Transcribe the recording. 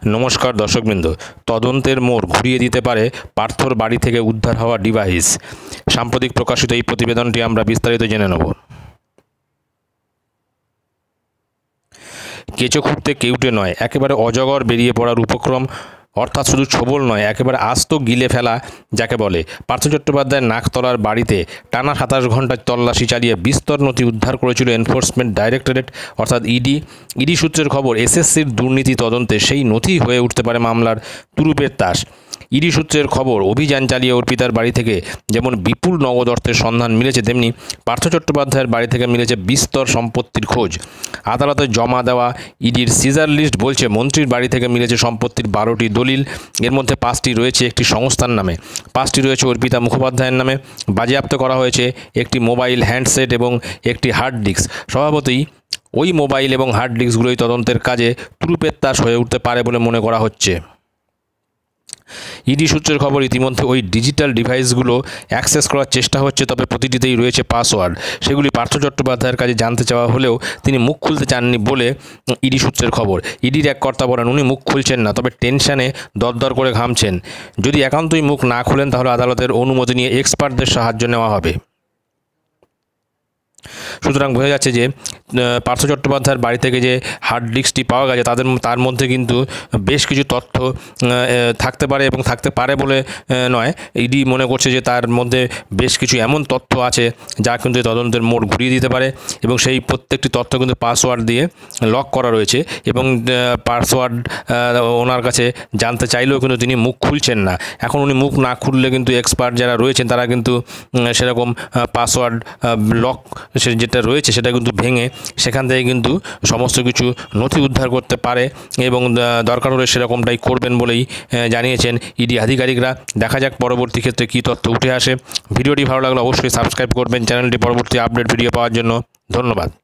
নমস্কার দর্শকবৃন্দ, তদন্তের মোড় ঘুরিয়ে দিতে পারে পার্থর বাড়ি থেকে উদ্ধার হওয়া ডিভাইস। সাম্প্রতিক প্রকাশিত এই প্রতিবেদনটি আমরা বিস্তারিত জেনে নেব। কেঁচো খুঁড়তে কেউটে নয়, একেবারে অজগর বেরিয়ে পড়ার উপক্রম, অর্থাৎ শুধু ছোবল নয়, একেবারে আস্ত গিলে ফেলা যাকে বলে। পার্থ চট্টোপাধ্যায়ের নাকতলার বাড়িতে টানা 27 ঘণ্টা তল্লাশি চালিয়ে বিস্তর নথি উদ্ধার করেছিল এনফোর্সমেন্ট ডাইরেক্টরেট অর্থাৎ ইডি সূত্রের খবর, এসএসসির দুর্নীতি তদন্তে সেই নথি হয়ে উঠতে পারে মামলার তুরুপের তাস। ইডি সূত্রের খবর, অভিযান চালিয়ে অর্পিতার বাড়ি থেকে যেমন বিপুল নগদ অর্থের সন্ধান মিলেছে, তেমনি পার্থ চট্টোপাধ্যায়ের বাড়ি থেকে মিলেছে বিস্তর সম্পত্তির খোঁজ। আদালতে জমা দেওয়া ইডির সিজার লিস্ট বলছে, মন্ত্রীর বাড়ি থেকে মিলেছে সম্পত্তির 12টি দলিল। এর মধ্যে 5টি রয়েছে একটি সংস্থার নামে, 5টি রয়েছে অর্পিতা মুখোপাধ্যায়ের নামে। বাজেয়াপ্ত করা হয়েছে একটি মোবাইল হ্যান্ডসেট এবং একটি হার্ড ডিস্ক। স্বভাবতই ওই মোবাইল এবং হার্ড ডিস্কগুলোই তদন্তের কাজে তুরুপের তাস হয়ে উঠতে পারে বলে মনে করা হচ্ছে। ইডি সূত্রের খবর, ইতিমধ্যে ওই ডিজিটাল ডিভাইসগুলো অ্যাক্সেস করার চেষ্টা হচ্ছে, তবে প্রতিটিতেই রয়েছে পাসওয়ার্ড। সেগুলি পার্থ চট্টোপাধ্যায়ের কাছে জানতে চাওয়া হলেও তিনি মুখ খুলতে চাননি বলে ইডি সূত্রের খবর। ইডির এক কর্তা বলেন, উনি মুখ খুলছেন না, তবে টেনশনে দরদর করে ঘামছেন। যদি একান্তই মুখ না খুলেন তাহলে আদালতের অনুমতি নিয়ে এক্সপার্টদের সাহায্য নেওয়া হবে। সুতরাং বোঝা যাচ্ছে যে পার্থ চট্টোপাধ্যায়ের বাড়ি থেকে যে হার্ড ডিস্কটি পাওয়া গেছে তার মধ্যে কিন্তু বেশ কিছু তথ্য থাকতে পারে, এবং থাকতে পারে বলে নয়, ইডি মনে করছে যে তার মধ্যে বেশ কিছু এমন তথ্য আছে যা কিন্তু তদন্তের মোড় ঘুরিয়ে দিতে পারে, এবং সেই প্রত্যেকটি তথ্য কিন্তু পাসওয়ার্ড দিয়ে লক করা রয়েছে, এবং পাসওয়ার্ড ওনার কাছে জানতে চাইলেও কিন্তু তিনি মুখ খুলছেন না। এখন উনি মুখ না খুললে কিন্তু এক্সপার্ট যারা রয়েছেন তারা কিন্তু সেরকম পাসওয়ার্ড লক যেটা রয়েছে সেটা কিন্তু ভেঙে সেখান থেকে কিন্তু সমস্ত কিছু নথি উদ্ধার করতে পারে, এবং দরকার হলে সেরকমটাই করবেন বলেই জানিয়েছেন ইডি আধিকারিকরা। দেখা যাক পরবর্তী ক্ষেত্রে কী তথ্য উঠে আসে। ভিডিওটি ভালো লাগলে অবশ্যই সাবস্ক্রাইব করবেন চ্যানেলটি পরবর্তী আপডেট ভিডিও পাওয়ার জন্য। ধন্যবাদ।